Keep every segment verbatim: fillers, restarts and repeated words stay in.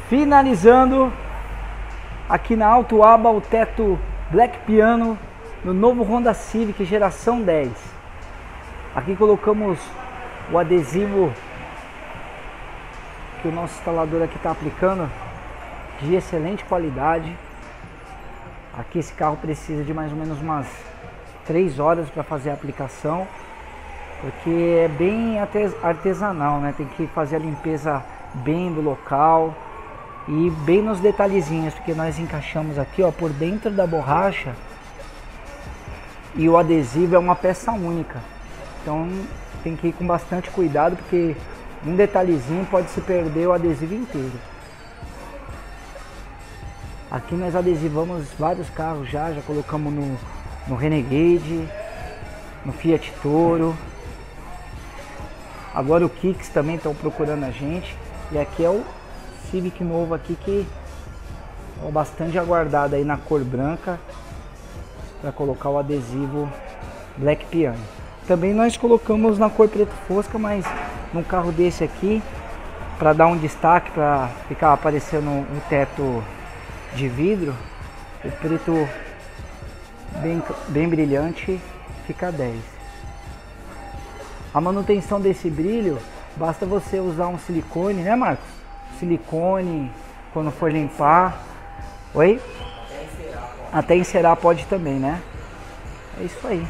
Finalizando aqui na Autoaba o teto Black Piano no novo Honda Civic geração dez. Aqui colocamos o adesivo que o nosso instalador aqui está aplicando, de excelente qualidade. Aqui esse carro precisa de mais ou menos umas três horas para fazer a aplicação, porque é bem artesanal, né? Tem que fazer a limpeza bem do local e bem nos detalhezinhos, porque nós encaixamos aqui, ó, por dentro da borracha, e o adesivo é uma peça única, então tem que ir com bastante cuidado, porque um detalhezinho pode se perder o adesivo inteiro. Aqui nós adesivamos vários carros já, já colocamos no, no Renegade, no Fiat Toro, agora o Kicks também estão procurando a gente, e aqui é o Civic novo aqui, que é bastante aguardado aí na cor branca, para colocar o adesivo Black Piano. Também nós colocamos na cor preto fosca, mas num carro desse aqui, para dar um destaque, para ficar aparecendo um teto de vidro, o preto bem, bem brilhante fica dez. A manutenção desse brilho, basta você usar um silicone, né, Marcos? Silicone, quando for limpar. Oi? Até encerar, Até encerar pode também, né? É isso aí.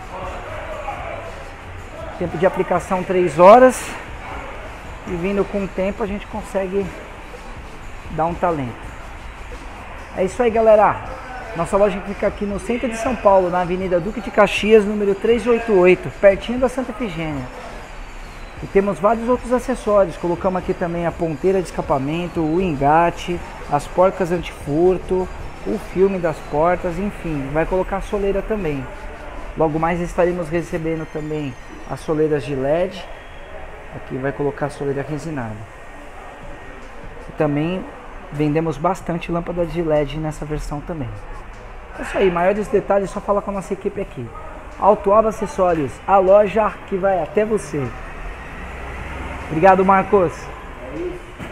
Tempo de aplicação três horas. E vindo com o tempo a gente consegue dar um talento. É isso aí, galera. Nossa loja fica aqui no centro de São Paulo, na Avenida Duque de Caxias, número trezentos e oitenta e oito, pertinho da Santa Efigênia. E temos vários outros acessórios. Colocamos aqui também a ponteira de escapamento, o engate, as porcas antifurto, o filme das portas, enfim, vai colocar a soleira também. Logo mais estaremos recebendo também as soleiras de L E D. Aqui vai colocar a soleira resinada. E também vendemos bastante lâmpada de L E D nessa versão também. É isso aí, maiores detalhes só falar com a nossa equipe aqui. Autoaba Acessórios, a loja que vai até você. Obrigado, Marcos.